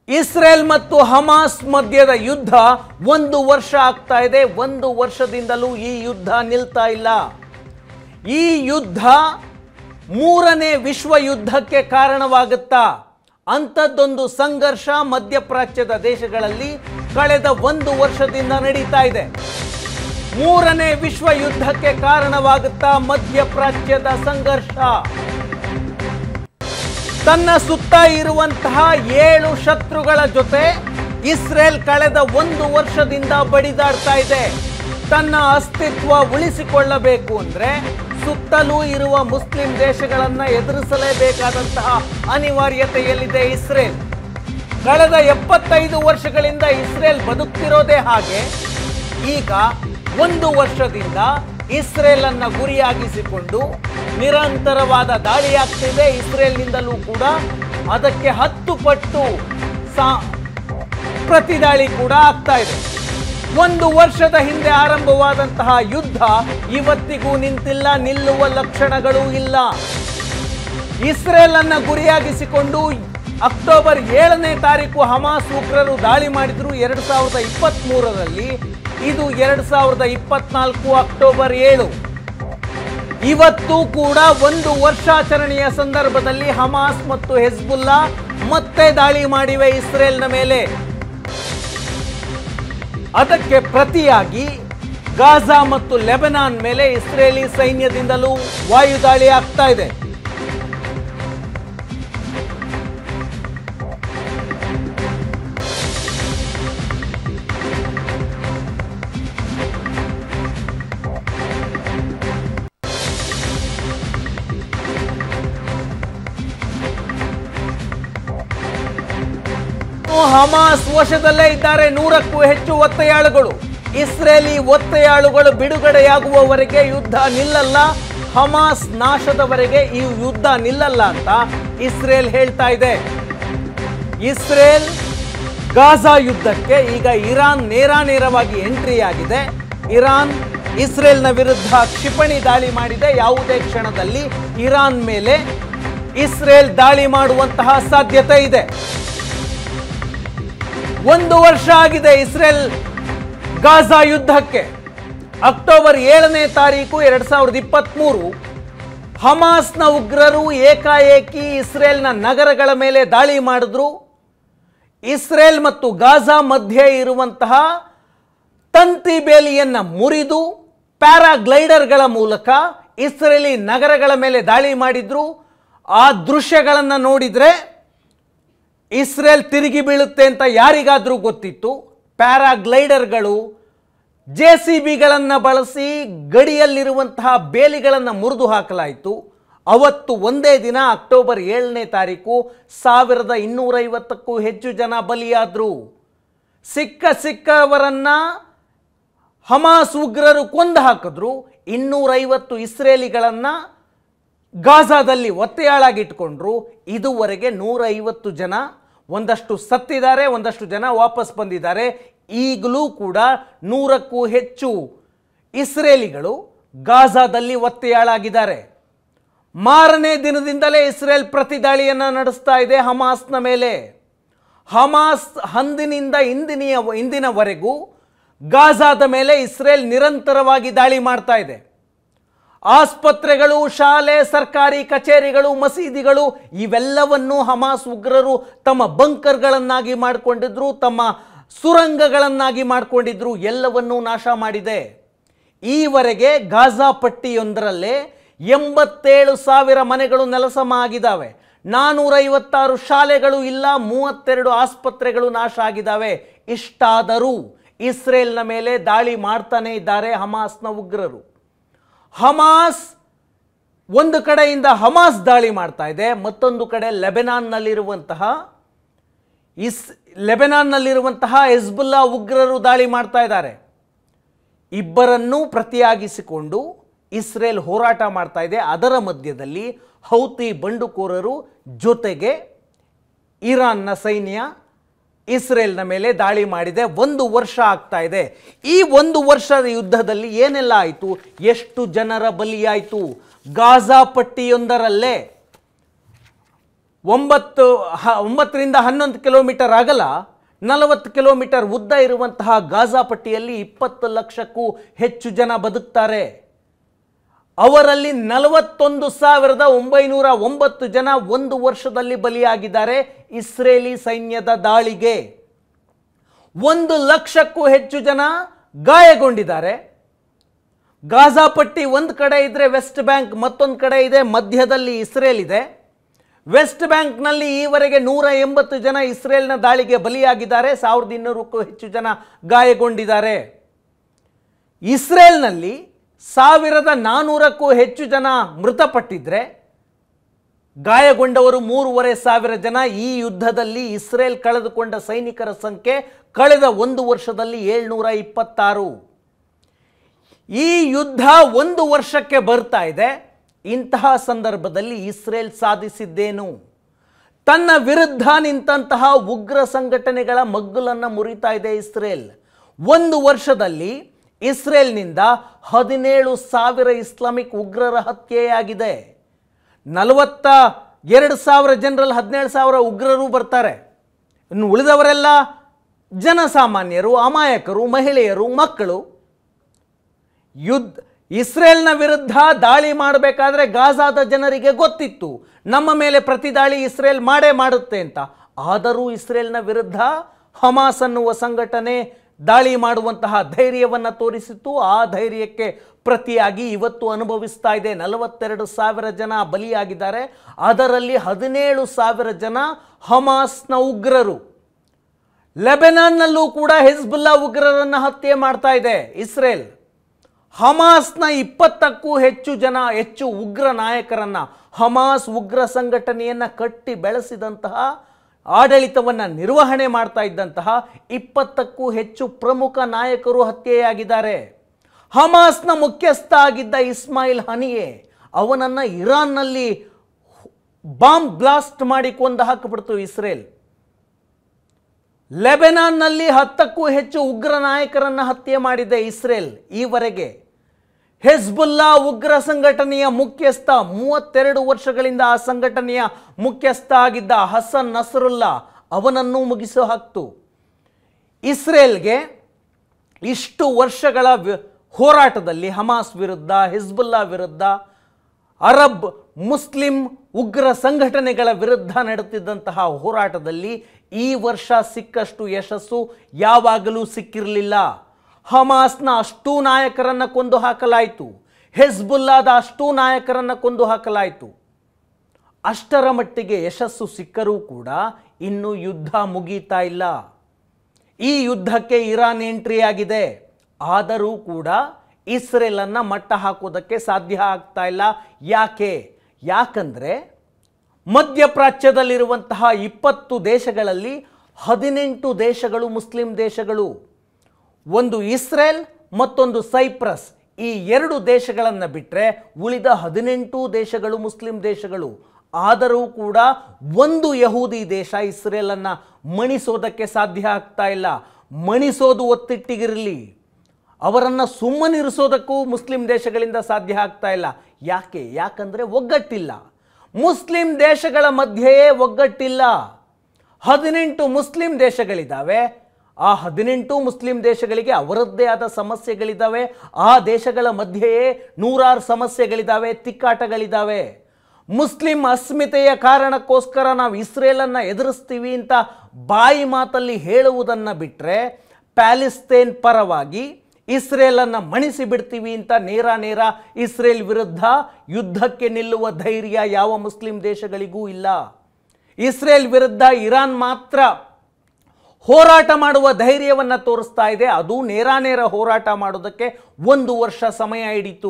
Israel ಮತ್ತು Hamas ಮಧ್ಯದ ಯುದ್ಧ 1 ವರ್ಷ ಆಗ್ತಾ ಇದೆ. 1 ವರ್ಷದಿಂದಲೂ ಈ ಯುದ್ಧ ನಿಲ್ತಾ ಇಲ್ಲ. ಈ ಯುದ್ಧ 3ನೇ ವಿಶ್ವ ಯುದ್ಧಕ್ಕೆ ಕಾರಣವಾಗುತ್ತಾ? ಅಂಥದ್ದೊಂದು ಸಂಘರ್ಷ ಮಧ್ಯಪ್ರಾಚ್ಯದ ದೇಶಗಳಲ್ಲಿ ಕಳೆದ 1 ವರ್ಷದಿಂದ ನಡೀತಾ ಇದೆ. 3ನೇ ವಿಶ್ವ ಯುದ್ಧಕ್ಕೆ ಕಾರಣವಾಗುತ್ತಾ ಮಧ್ಯಪ್ರಾಚ್ಯದ ಸಂಘರ್ಷ. ತನ್ನ ಸುತ್ತ ಇರುವಂತಹ 7 ಶತ್ರುಗಳ ಜೊತೆ ಇಸ್ರೇಲ್ ಕಳೆದ 1 ವರ್ಷದಿಂದ ಬಡಿದಾಡ್ತಾ ಇದೆ. ತನ್ನ ಅಸ್ತಿತ್ವ ಉಳಿಸಿಕೊಳ್ಳಬೇಕು ಅಂದ್ರೆ ಸುತ್ತಲೂ ಇರುವ ಮುಸ್ಲಿಂ ದೇಶಗಳನ್ನ ಎದುರಿಸಲೇಬೇಕಾದಂತಹ ಅನಿವಾರ್ಯತೆಯಲ್ಲಿದೆ ಇಸ್ರೇಲ್. ಕಳೆದ 75 ವರ್ಷಗಳಿಂದ ಇಸ್ರೇಲ್ ಬದುಕ್ತಿರೋದೇ ಹಾಗೆ. ಈಗ 1 ವರ್ಷದಿಂದ ಇಸ್ರೇಲ್ ಅನ್ನ ಗುರಿಯಾಗಿಸಿಕೊಂಡು ನಿರಂತರವಾದ ದಾಳಿಯಾಗ್ತಿದೆ. ಇಸ್ರೇಲ್ನಿಂದಲೂ ಕೂಡ ಅದಕ್ಕೆ 10 ಪಟ್ಟು ಪ್ರತಿದಾಳಿ ಕೂಡ ಆಗ್ತಾ ಇದೆ. 1 ವರ್ಷದ ಹಿಂದೆ ಆರಂಭವಾದಂತಹ ಯುದ್ಧ ಇವತ್ತಿಗೂ ನಿಂತಿಲ್ಲ, ನಿಲ್ಲುವ ಲಕ್ಷಣಗಳು ಇಲ್ಲ. ಇಸ್ರೇಲ್ ಅನ್ನ ಗುರಿಯಾಗಿಸಿಕೊಂಡು ಅಕ್ಟೋಬರ್ 7ನೇ ತಾರೀಕು ಹಮಾಸ್ ಉಗ್ರರು ದಾಳಿ ಮಾಡಿದ್ರು 2023ರಲ್ಲಿ. ಇದು 2024 ಅಕ್ಟೋಬರ್ 7. ಇವತ್ತು ಕೂಡ 1 ವರ್ಷಾಚರಣೆಯ ಸಂದರ್ಭದಲ್ಲಿ ಹಮಾಸ್ ಮತ್ತು ಹೆಜ್ಬುಲ್ಲಾ ಮತ್ತೆ ದಾಳಿ ಮಾಡಿವೆ ಇಸ್ರೇಲ್ನ ಮೇಲೆ. ಅದಕ್ಕೆ ಪ್ರತಿಯಾಗಿ ಗಾಜಾ ಮತ್ತು ಲೆಬನಾನ್ ಮೇಲೆ ಇಸ್ರೇಲಿ ಸೈನ್ಯದಿಂದಲೂ ವಾಯುದಾಳಿ ಆಗ್ತಾ ಇದೆ. ಹಮಾಸ್ ವಶದಲ್ಲೇ ಇದ್ದಾರೆ 100ಕ್ಕೂ ಹೆಚ್ಚು ಒತ್ತೆಯಾಳುಗಳು. ಇಸ್ರೇಲಿ ಒತ್ತೆಯಾಳುಗಳು ಬಿಡುಗಡೆಯಾಗುವವರೆಗೆ ಯುದ್ಧ ನಿಲ್ಲಲ್ಲ, ಹಮಾಸ್ ನಾಶದವರೆಗೆ ಈ ಯುದ್ಧ ನಿಲ್ಲಲ್ಲ ಅಂತ ಇಸ್ರೇಲ್ ಹೇಳ್ತಾ ಇದೆ. ಇಸ್ರೇಲ್ ಗಾಜಾ ಯುದ್ಧಕ್ಕೆ ಈಗ ಇರಾನ್ ನೇರವಾಗಿ ಎಂಟ್ರಿ ಆಗಿದೆ. ಇರಾನ್ ಇಸ್ರೇಲ್ನ ವಿರುದ್ಧ ಕ್ಷಿಪಣಿ ದಾಳಿ ಮಾಡಿದೆ. ಯಾವುದೇ ಕ್ಷಣದಲ್ಲಿ ಇರಾನ್ ಮೇಲೆ ಇಸ್ರೇಲ್ ದಾಳಿ ಮಾಡುವಂತಹ ಸಾಧ್ಯತೆ ಇದೆ. 1 ವರ್ಷ ಆಗಿದೆ ಇಸ್ರೇಲ್ ಗಾಜಾ ಯುದ್ಧಕ್ಕೆ. ಅಕ್ಟೋಬರ್ 7ನೇ ತಾರೀಕು 2023 ಹಮಾಸ್ನ ಉಗ್ರರು ಏಕಾಏಕಿ ಇಸ್ರೇಲ್ನ ನಗರಗಳ ಮೇಲೆ ದಾಳಿ ಮಾಡಿದ್ರು. ಇಸ್ರೇಲ್ ಮತ್ತು ಗಾಜಾ ಮಧ್ಯೆ ಇರುವಂತಹ ತಂತಿ ಬೇಲಿಯನ್ನು ಮುರಿದು ಪ್ಯಾರಾಗ್ಲೈಡರ್ಗಳ ಮೂಲಕ ಇಸ್ರೇಲಿ ನಗರಗಳ ಮೇಲೆ ದಾಳಿ ಮಾಡಿದ್ರು. ಆ ದೃಶ್ಯಗಳನ್ನು ನೋಡಿದ್ರೆ ಇಸ್ರೇಲ್ ತಿರುಗಿ ಬೀಳುತ್ತೆ ಅಂತ ಯಾರಿಗಾದ್ರೂ ಗೊತ್ತಿತ್ತು? ಪ್ಯಾರಾಗ್ಲೈಡರ್ಗಳು JCBಗಳನ್ನು ಬಳಸಿ ಗಡಿಯಲ್ಲಿರುವಂತಹ ಬೇಲಿಗಳನ್ನು ಮುರಿದು ಹಾಕಲಾಯಿತು. ಅವತ್ತು ಒಂದೇ ದಿನ ಅಕ್ಟೋಬರ್ 7ನೇ ತಾರೀಕು 1250ಕ್ಕೂ ಹೆಚ್ಚು ಜನ ಬಲಿಯಾದರು. ಸಿಕ್ಕವರನ್ನ ಹಮಾಸ್ ಉಗ್ರರು ಕೊಂದು ಹಾಕಿದ್ರು. 250 ಇಸ್ರೇಲಿಗಳನ್ನು ಗಾಜಾದಲ್ಲಿ ಒತ್ತೆಯಾಳಾಗಿಟ್ಕೊಂಡ್ರು. ಇದುವರೆಗೆ 150 ಜನ, ಒಂದಷ್ಟು ಸತ್ತಿದ್ದಾರೆ, ಒಂದಷ್ಟು ಜನ ವಾಪಸ್ ಬಂದಿದ್ದಾರೆ. ಈಗಲೂ ಕೂಡ 100ಕ್ಕೂ ಹೆಚ್ಚು ಇಸ್ರೇಲಿಗಳು ಗಾಜಾದಲ್ಲಿ ಒತ್ತೆಯಾಳಾಗಿದ್ದಾರೆ. ಮಾರನೇ ದಿನದಿಂದಲೇ ಇಸ್ರೇಲ್ ಪ್ರತಿದಾಳಿಯನ್ನು ನಡೆಸ್ತಾ ಇದೆ ಹಮಾಸ್ನ ಮೇಲೆ. ಹಮಾಸ್ ಅಂದಿನಿಂದ ಇಂದಿನವರೆಗೂ ಗಾಜಾದ ಮೇಲೆ ಇಸ್ರೇಲ್ ನಿರಂತರವಾಗಿ ದಾಳಿ ಮಾಡ್ತಾ ಇದೆ. ಆಸ್ಪತ್ರೆಗಳು, ಶಾಲೆ, ಸರ್ಕಾರಿ ಕಚೇರಿಗಳು, ಮಸೀದಿಗಳು ಇವೆಲ್ಲವನ್ನೂ ಹಮಾಸ್ ಉಗ್ರರು ತಮ್ಮ ಬಂಕರ್ಗಳನ್ನಾಗಿ ಮಾಡಿಕೊಂಡಿದ್ರು, ತಮ್ಮ ಸುರಂಗಗಳನ್ನಾಗಿ ಮಾಡಿಕೊಂಡಿದ್ರು. ಎಲ್ಲವನ್ನೂ ನಾಶ ಮಾಡಿದೆ. ಈವರೆಗೆ ಗಾಜಾ ಪಟ್ಟಿಯೊಂದರಲ್ಲೇ 87,000 ಮನೆಗಳು ನೆಲಸಮ ಆಗಿದ್ದಾವೆ. 456 ಶಾಲೆಗಳು ಇಲ್ಲ, 32 ಆಸ್ಪತ್ರೆಗಳು ನಾಶ ಆಗಿದ್ದಾವೆ. ಇಷ್ಟಾದರೂ ಇಸ್ರೇಲ್ನ ಮೇಲೆ ದಾಳಿ ಮಾಡ್ತಾನೆ ಇದ್ದಾರೆ ಹಮಾಸ್ನ ಉಗ್ರರು. ಹಮಾಸ್ ಒಂದು ಕಡೆಯಿಂದ ಹಮಾಸ್ ದಾಳಿ ಮಾಡ್ತಾ ಇದೆ, ಮತ್ತೊಂದು ಕಡೆ ಲೆಬನಾನ್ನಲ್ಲಿರುವಂತಹ ಹೆಜ್ಬುಲ್ಲಾ ಉಗ್ರರು ದಾಳಿ ಮಾಡ್ತಾ ಇದ್ದಾರೆ. ಇಬ್ಬರನ್ನೂ ಪ್ರತಿಯಾಗಿಸಿಕೊಂಡು ಇಸ್ರೇಲ್ ಹೋರಾಟ ಮಾಡ್ತಾ ಇದೆ. ಅದರ ಮಧ್ಯದಲ್ಲಿ ಹೌತಿ ಬಂಡುಕೋರರು ಜೊತೆಗೆ ಇರಾನ್ನ ಸೈನ್ಯ ಇಸ್ರೇಲ್ನ ಮೇಲೆ ದಾಳಿ ಮಾಡಿದೆ. 1 ವರ್ಷ ಆಗ್ತಾ ಇದೆ. ಈ 1 ವರ್ಷದ ಯುದ್ಧದಲ್ಲಿ ಏನೆಲ್ಲ ಆಯಿತು? ಎಷ್ಟು ಜನರ ಬಲಿಯಾಯಿತು? ಗಾಜಾ ಪಟ್ಟಿಯೊಂದರಲ್ಲೇ 9ರಿಂದ 11 ಕಿಲೋಮೀಟರ್ ಅಗಲ, 40 ಕಿಲೋಮೀಟರ್ ಉದ್ದ ಇರುವಂತಹ ಗಾಜಾ ಪಟ್ಟಿಯಲ್ಲಿ 20 ಲಕ್ಷಕ್ಕೂ ಹೆಚ್ಚು ಜನ ಬದುಕ್ತಾರೆ. ಅವರಲ್ಲಿ 41,909 ಜನ ಒಂದು ವರ್ಷದಲ್ಲಿ ಬಲಿಯಾಗಿದ್ದಾರೆ ಇಸ್ರೇಲಿ ಸೈನ್ಯದ ದಾಳಿಗೆ. 1 ಲಕ್ಷಕ್ಕೂ ಹೆಚ್ಚು ಜನ ಗಾಯಗೊಂಡಿದ್ದಾರೆ. ಗಾಜಾ ಪಟ್ಟಿ ಒಂದು ಕಡೆ ಇದ್ರೆ ವೆಸ್ಟ್ ಬ್ಯಾಂಕ್ ಮತ್ತೊಂದು ಕಡೆ ಇದೆ, ಮಧ್ಯದಲ್ಲಿ ಇಸ್ರೇಲ್ ಇದೆ. ವೆಸ್ಟ್ ಬ್ಯಾಂಕ್ನಲ್ಲಿ ಈವರೆಗೆ 180 ಜನ ಇಸ್ರೇಲ್ನ ದಾಳಿಗೆ ಬಲಿಯಾಗಿದ್ದಾರೆ, 1200ಕ್ಕೂ ಹೆಚ್ಚು ಜನ ಗಾಯಗೊಂಡಿದ್ದಾರೆ. ಇಸ್ರೇಲ್ನಲ್ಲಿ 1400ಕ್ಕೂ ಹೆಚ್ಚು ಜನ ಮೃತಪಟ್ಟಿದ್ರೆ ಗಾಯಗೊಂಡವರು 3500 ಜನ. ಈ ಯುದ್ಧದಲ್ಲಿ ಇಸ್ರೇಲ್ ಕಳೆದುಕೊಂಡ ಸೈನಿಕರ ಸಂಖ್ಯೆ ಕಳೆದ ಒಂದು ವರ್ಷದಲ್ಲಿ 726. ಈ ಯುದ್ಧ ಒಂದು ವರ್ಷಕ್ಕೆ ಬರ್ತಾ ಇದೆ. ಇಂತಹ ಸಂದರ್ಭದಲ್ಲಿ ಇಸ್ರೇಲ್ ಸಾಧಿಸಿದ್ದೇನು? ತನ್ನ ವಿರುದ್ಧ ನಿಂತಹ ಉಗ್ರ ಸಂಘಟನೆಗಳ ಮಗ್ಗುಲನ್ನು ಮುರಿತಾ ಇದೆ ಇಸ್ರೇಲ್. ಒಂದು ವರ್ಷದಲ್ಲಿ ಇಸ್ರೇಲ್ನಿಂದ 17,000 ಇಸ್ಲಾಮಿಕ್ ಉಗ್ರರ ಹತ್ಯೆಯಾಗಿದೆ. 42,000 ಜನರಲ್ಲಿ 17,000 ಉಗ್ರರು ಬರ್ತಾರೆ. ಇನ್ನು ಉಳಿದವರೆಲ್ಲ ಜನಸಾಮಾನ್ಯರು, ಅಮಾಯಕರು, ಮಹಿಳೆಯರು, ಮಕ್ಕಳು. ಇಸ್ರೇಲ್ನ ವಿರುದ್ಧ ದಾಳಿ ಮಾಡಬೇಕಾದ್ರೆ ಗಾಜಾದ ಜನರಿಗೆ ಗೊತ್ತಿತ್ತು ನಮ್ಮ ಮೇಲೆ ಪ್ರತಿ ದಾಳಿ ಇಸ್ರೇಲ್ ಮಾಡೇ ಮಾಡುತ್ತೆ ಅಂತ. ಆದರೂ ಇಸ್ರೇಲ್ನ ವಿರುದ್ಧ ಹಮಾಸ್ ಅನ್ನುವ ಸಂಘಟನೆ ದಾಳಿ ಮಾಡುವಂತಹ ಧೈರ್ಯವನ್ನು ತೋರಿಸಿತ್ತು. ಆ ಧೈರ್ಯಕ್ಕೆ ಪ್ರತಿಯಾಗಿ ಇವತ್ತು ಅನುಭವಿಸ್ತಾ ಇದೆ. 42,000 ಜನ ಬಲಿಯಾಗಿದ್ದಾರೆ. ಅದರಲ್ಲಿ 17,000 ಜನ ಹಮಾಸ್ನ ಉಗ್ರರು. ಲೆಬನಾನ್ನಲ್ಲೂ ಕೂಡ ಹಿಜ್ಬುಲ್ಲಾ ಉಗ್ರರನ್ನು ಹತ್ಯೆ ಮಾಡ್ತಾ ಇದೆ ಇಸ್ರೇಲ್. ಹಮಾಸ್ನ 20ಕ್ಕೂ ಹೆಚ್ಚು ಉಗ್ರ ನಾಯಕರನ್ನ, ಹಮಾಸ್ ಉಗ್ರ ಸಂಘಟನೆಯನ್ನು ಕಟ್ಟಿ ಬೆಳೆಸಿದಂತಹ, ಆಡಳಿತವನ್ನು ನಿರ್ವಹಣೆ ಮಾಡ್ತಾ ಇದ್ದಂತಹ 20ಕ್ಕೂ ಹೆಚ್ಚು ಪ್ರಮುಖ ನಾಯಕರು ಹತ್ಯೆಯಾಗಿದ್ದಾರೆ. ಹಮಾಸ್ನ ಮುಖ್ಯಸ್ಥ ಆಗಿದ್ದ ಇಸ್ಮಾಯಿಲ್ ಹನಿಯೆ, ಅವನನ್ನು ಇರಾನ್ನಲ್ಲಿ ಬಾಂಬ್ ಬ್ಲಾಸ್ಟ್ ಮಾಡಿ ಕೊಂದು ಹಾಕಿಬಿಡ್ತು ಇಸ್ರೇಲ್. ಲೆಬನಾನ್ನಲ್ಲಿ 10ಕ್ಕೂ ಹೆಚ್ಚು ಉಗ್ರ ನಾಯಕರನ್ನು ಹತ್ಯೆ ಮಾಡಿದೆ ಇಸ್ರೇಲ್ ಈವರೆಗೆ. ಹಿಜ್ಬುಲ್ಲಾ ಉಗ್ರ ಸಂಘಟನೆಯ ಮುಖ್ಯಸ್ಥ, 32 ವರ್ಷಗಳಿಂದ ಆ ಸಂಘಟನೆಯ ಮುಖ್ಯಸ್ಥ ಆಗಿದ್ದ ಹಸನ್ ನಸರುಲ್ಲಾ, ಅವನನ್ನು ಮುಗಿಸಿ ಹಾಕ್ತು. ಇಸ್ರೇಲ್ಗೆ ಇಷ್ಟು ವರ್ಷಗಳ ಹೋರಾಟದಲ್ಲಿ ಹಮಾಸ್ ವಿರುದ್ಧ, ಹಿಜ್ಬುಲ್ಲಾ ವಿರುದ್ಧ, ಅರಬ್ ಮುಸ್ಲಿಂ ಉಗ್ರ ಸಂಘಟನೆಗಳ ವಿರುದ್ಧ ನಡೆಯುತ್ತಿದ್ದಂತಹ ಹೋರಾಟದಲ್ಲಿ ಈ ವರ್ಷ ಸಿಕ್ಕಷ್ಟು ಯಶಸ್ಸು ಯಾವಾಗಲೂ ಸಿಕ್ಕಿರಲಿಲ್ಲ. ಹಮಾಸ್ನ ಅಷ್ಟೂ ನಾಯಕರನ್ನು ಕೊಂದು ಹಾಕಲಾಯಿತು, ಹಿಜ್ಬುಲ್ಲಾದ ಅಷ್ಟೂ ನಾಯಕರನ್ನು ಕೊಂದು ಹಾಕಲಾಯಿತು. ಅಷ್ಟರ ಮಟ್ಟಿಗೆ ಯಶಸ್ಸು ಸಿಕ್ಕರೂ ಕೂಡ ಇನ್ನೂ ಯುದ್ಧ ಮುಗೀತಾ ಇಲ್ಲ. ಈ ಯುದ್ಧಕ್ಕೆ ಇರಾನ್ ಎಂಟ್ರಿ ಆಗಿದೆ. ಆದರೂ ಕೂಡ ಇಸ್ರೇಲನ್ನು ಮಟ್ಟ ಹಾಕೋದಕ್ಕೆ ಸಾಧ್ಯ ಆಗ್ತಾ ಇಲ್ಲ. ಯಾಕಂದರೆ ಮಧ್ಯಪ್ರಾಚ್ಯದಲ್ಲಿರುವಂತಹ 20 ದೇಶಗಳಲ್ಲಿ 18 ದೇಶಗಳು ಮುಸ್ಲಿಂ ದೇಶಗಳು. ಒಂದು ಇಸ್ರೇಲ್, ಮತ್ತೊಂದು ಸೈಪ್ರಸ್. ಈ 2 ದೇಶಗಳನ್ನು ಬಿಟ್ಟರೆ ಉಳಿದ 18 ದೇಶಗಳು ಮುಸ್ಲಿಂ ದೇಶಗಳು. ಆದರೂ ಕೂಡ ಒಂದು ಯಹೂದಿ ದೇಶ ಇಸ್ರೇಲನ್ನು ಮಣಿಸೋದಕ್ಕೆ ಸಾಧ್ಯ ಆಗ್ತಾ ಇಲ್ಲ. ಮಣಿಸೋದು ಒತ್ತಿಟ್ಟಿಗಿರಲಿ, ಅವರನ್ನು ಸುಮ್ಮನಿರಿಸೋದಕ್ಕೂ ಮುಸ್ಲಿಂ ದೇಶಗಳಿಂದ ಸಾಧ್ಯ ಆಗ್ತಾ ಇಲ್ಲ. ಯಾಕಂದರೆ ಒಗ್ಗಟ್ಟಿಲ್ಲ. ಮುಸ್ಲಿಂ ದೇಶಗಳ ಮಧ್ಯೆಯೇ ಒಗ್ಗಟ್ಟಿಲ್ಲ. 18 ಮುಸ್ಲಿಂ ದೇಶಗಳಿದ್ದಾವೆ. ಆ 18 ಮುಸ್ಲಿಂ ದೇಶಗಳಿಗೆ ಅವರದ್ದೇ ಆದ ಸಮಸ್ಯೆಗಳಿದ್ದಾವೆ. ಆ ದೇಶಗಳ ಮಧ್ಯೆಯೇ 100 ಸಮಸ್ಯೆಗಳಿದ್ದಾವೆ, ತಿಕ್ಕಾಟಗಳಿದ್ದಾವೆ. ಮುಸ್ಲಿಂ ಅಸ್ಮಿತೆಯ ಕಾರಣಕ್ಕೋಸ್ಕರ ನಾವು ಇಸ್ರೇಲನ್ನು ಎದುರಿಸ್ತೀವಿ ಅಂತ ಬಾಯಿ ಮಾತಲ್ಲಿ ಹೇಳುವುದನ್ನು ಬಿಟ್ಟರೆ, ಪ್ಯಾಲೆಸ್ತೈನ್ ಪರವಾಗಿ ಇಸ್ರೇಲನ್ನು ಮಣಿಸಿ ಬಿಡ್ತೀವಿ ಅಂತ ನೇರ ಇಸ್ರೇಲ್ ವಿರುದ್ಧ ಯುದ್ಧಕ್ಕೆ ನಿಲ್ಲುವ ಧೈರ್ಯ ಯಾವ ಮುಸ್ಲಿಂ ದೇಶಗಳಿಗೂ ಇಲ್ಲ. ಇಸ್ರೇಲ್ ವಿರುದ್ಧ ಇರಾನ್ ಮಾತ್ರ ಹೋರಾಟ ಮಾಡುವ ಧೈರ್ಯವನ್ನು ತೋರಿಸ್ತಾ ಇದೆ. ಅದು ನೇರ ಹೋರಾಟ ಮಾಡೋದಕ್ಕೆ 1 ವರ್ಷ ಸಮಯ ಹಿಡಿತು.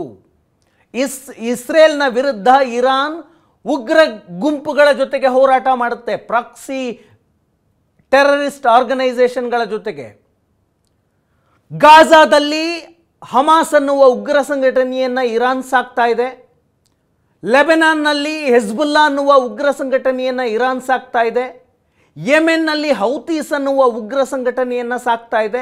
ಇಸ್ರೇಲ್ನ ವಿರುದ್ಧ ಇರಾನ್ ಉಗ್ರ ಗುಂಪುಗಳ ಜೊತೆಗೆ ಹೋರಾಟ ಮಾಡುತ್ತೆ, ಪ್ರಾಕ್ಸಿ ಟೆರರಿಸ್ಟ್ ಆರ್ಗನೈಸೇಷನ್ಗಳ ಜೊತೆಗೆ. ಗಾಜಾದಲ್ಲಿ ಹಮಾಸ್ ಅನ್ನುವ ಉಗ್ರ ಸಂಘಟನೆಯನ್ನು ಇರಾನ್ ಸಾಕ್ತಾ ಇದೆ. ಲೆಬನಾನ್ನಲ್ಲಿ ಹಿಜ್ಬುಲ್ಲಾ ಅನ್ನುವ ಉಗ್ರ ಸಂಘಟನೆಯನ್ನು ಇರಾನ್ ಸಾಕ್ತಾ ಇದೆ. ಯೆಮೆನ್ನಲ್ಲಿ ಹೌತೀಸ್ ಅನ್ನುವ ಉಗ್ರ ಸಂಘಟನೆಯನ್ನು ಸಾಕ್ತಾ ಇದೆ.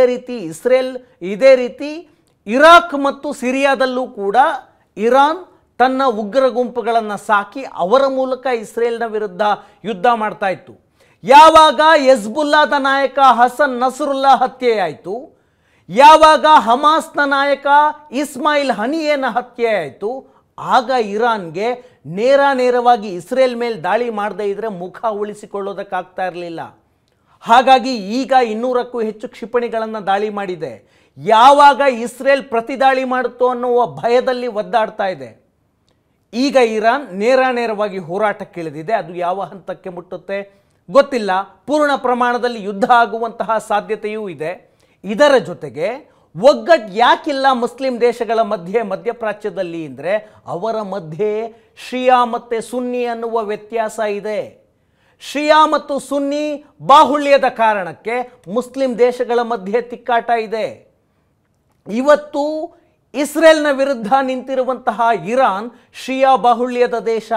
ಇದೇ ರೀತಿ ಇರಾಕ್ ಮತ್ತು ಸಿರಿಯಾದಲ್ಲೂ ಕೂಡ ಇರಾನ್ ತನ್ನ ಉಗ್ರ ಗುಂಪುಗಳನ್ನು ಸಾಕಿ ಅವರ ಮೂಲಕ ಇಸ್ರೇಲ್ನ ವಿರುದ್ಧ ಯುದ್ಧ ಮಾಡ್ತಾ ಇತ್ತು. ಯಾವಾಗ ಹೆಜ್ಬುಲ್ಲಾದ ನಾಯಕ ಹಸನ್ ನಸರುಲ್ಲಾ ಹತ್ಯೆಯಾಯಿತು, ಯಾವಾಗ ಹಮಾಸ್ನ ನಾಯಕ ಇಸ್ಮಾಯಿಲ್ ಹನಿಯೇನ ಹತ್ಯೆಯಾಯಿತು, ಆಗ ಇರಾನ್ಗೆ ನೇರವಾಗಿ ಇಸ್ರೇಲ್ ಮೇಲೆ ದಾಳಿ ಮಾಡದೇ ಇದ್ದರೆ ಮುಖ ಉಳಿಸಿಕೊಳ್ಳೋದಕ್ಕಾಗ್ತಾ ಇರಲಿಲ್ಲ. ಹಾಗಾಗಿ ಈಗ 200ಕ್ಕೂ ಹೆಚ್ಚು ಕ್ಷಿಪಣಿಗಳನ್ನು ದಾಳಿ ಮಾಡಿದೆ. ಯಾವಾಗ ಇಸ್ರೇಲ್ ಪ್ರತಿದಾಳಿ ಮಾಡುತ್ತೋ ಅನ್ನುವ ಭಯದಲ್ಲಿ ಒದ್ದಾಡ್ತಾ ಇದೆ. ಈಗ ಇರಾನ್ ನೇರವಾಗಿ ಹೋರಾಟಕ್ಕಿಳಿದಿದೆ. ಅದು ಯಾವ ಹಂತಕ್ಕೆ ಮುಟ್ಟುತ್ತೆ ಗೊತ್ತಿಲ್ಲ. ಪೂರ್ಣ ಪ್ರಮಾಣದಲ್ಲಿ ಯುದ್ಧ ಆಗುವಂತಹ ಸಾಧ್ಯತೆಯೂ ಇದೆ. ಇದರ ಜೊತೆಗೆ ಒಗ್ಗಟ್ಟು ಯಾಕಿಲ್ಲ ಮುಸ್ಲಿಂ ದೇಶಗಳ ಮಧ್ಯಪ್ರಾಚ್ಯದಲ್ಲಿ ಅಂದರೆ ಅವರ ಮಧ್ಯೆ ಶಿಯಾ ಮತ್ತು ಸುನ್ನಿ ಅನ್ನುವ ವ್ಯತ್ಯಾಸ ಇದೆ. ಶಿಯಾ ಮತ್ತು ಸುನ್ನಿ ಬಾಹುಳ್ಯದ ಕಾರಣಕ್ಕೆ ಮುಸ್ಲಿಂ ದೇಶಗಳ ಮಧ್ಯೆ ತಿಕ್ಕಾಟ ಇದೆ. ಇವತ್ತು ಇಸ್ರೇಲ್ನ ವಿರುದ್ಧ ನಿಂತಿರುವಂತಹ ಇರಾನ್ ಶಿಯಾ ಬಾಹುಳ್ಯದ ದೇಶ.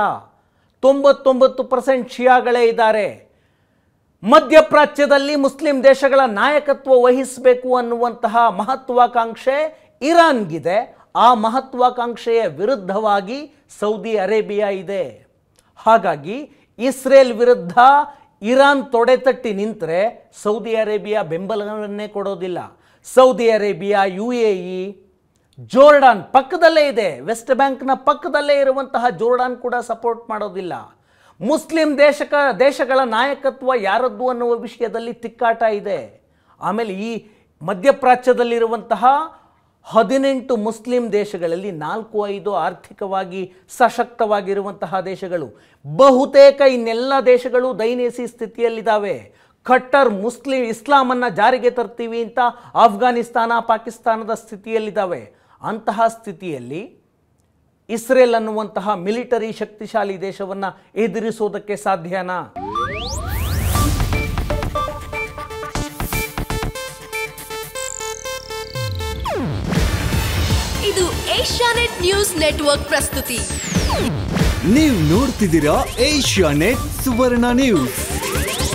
99% ಶಿಯಾಗಳೇ ಇದ್ದಾರೆ. ಮಧ್ಯಪ್ರಾಚ್ಯದಲ್ಲಿ ಮುಸ್ಲಿಂ ದೇಶಗಳ ನಾಯಕತ್ವ ವಹಿಸಬೇಕು ಅನ್ನುವಂತಹ ಮಹತ್ವಾಕಾಂಕ್ಷೆ ಇರಾನ್ಗಿದೆ. ಆ ಮಹತ್ವಾಕಾಂಕ್ಷೆಯ ವಿರುದ್ಧವಾಗಿ ಸೌದಿ ಅರೇಬಿಯಾ ಇದೆ. ಹಾಗಾಗಿ ಇಸ್ರೇಲ್ ವಿರುದ್ಧ ಇರಾನ್ ತೊಡೆತಟ್ಟಿ ನಿಂತರೆ ಸೌದಿ ಅರೇಬಿಯಾ ಬೆಂಬಲವನ್ನೇ ಕೊಡೋದಿಲ್ಲ. ಸೌದಿ ಅರೇಬಿಯಾ, UAE, ಜೋರ್ಡಾನ್ ಪಕ್ಕದಲ್ಲೇ ಇದೆ. ವೆಸ್ಟ್ ಬ್ಯಾಂಕ್ನ ಪಕ್ಕದಲ್ಲೇ ಇರುವಂತಹ ಜೋರ್ಡಾನ್ ಕೂಡ ಸಪೋರ್ಟ್ ಮಾಡೋದಿಲ್ಲ. ಮುಸ್ಲಿಂ ದೇಶಗಳ ನಾಯಕತ್ವ ಯಾರದ್ದು ಅನ್ನುವ ವಿಷಯದಲ್ಲಿ ತಿಕ್ಕಾಟ ಇದೆ. ಆಮೇಲೆ ಈ ಮಧ್ಯಪ್ರಾಚ್ಯದಲ್ಲಿರುವಂತಹ 18 ಮುಸ್ಲಿಂ ದೇಶಗಳಲ್ಲಿ 4-5 ಆರ್ಥಿಕವಾಗಿ ಸಶಕ್ತವಾಗಿರುವಂತಹ ದೇಶಗಳು. ಬಹುತೇಕ ಇನ್ನೆಲ್ಲ ದೇಶಗಳು ದಯನೀಯ ಸ್ಥಿತಿಯಲ್ಲಿದ್ದಾವೆ. ಖಟ್ಟರ್ ಇಸ್ಲಾಮನ್ನು ಜಾರಿಗೆ ತರ್ತೀವಿ ಅಂತ ಆಫ್ಘಾನಿಸ್ತಾನ, ಪಾಕಿಸ್ತಾನದ ಸ್ಥಿತಿಯಲ್ಲಿದ್ದಾವೆ. ಅಂತಹ ಸ್ಥಿತಿಯಲ್ಲಿ ಇಸ್ರೇಲ್ ಅನ್ನುವಂತಹ ಮಿಲಿಟರಿ ಶಕ್ತಿಶಾಲಿ ದೇಶವನ್ನು ಎದುರಿಸೋದಕ್ಕೆ ಸಾಧ್ಯನಾ? ಇದು ಏಷ್ಯಾನೆಟ್ ನ್ಯೂಸ್ ನೆಟ್ವರ್ಕ್ ಪ್ರಸ್ತುತಿ. ನೀವು ನೋಡ್ತಿದ್ದೀರಾ ಏಷ್ಯಾನೆಟ್ ಸುವರ್ಣ ನ್ಯೂಸ್.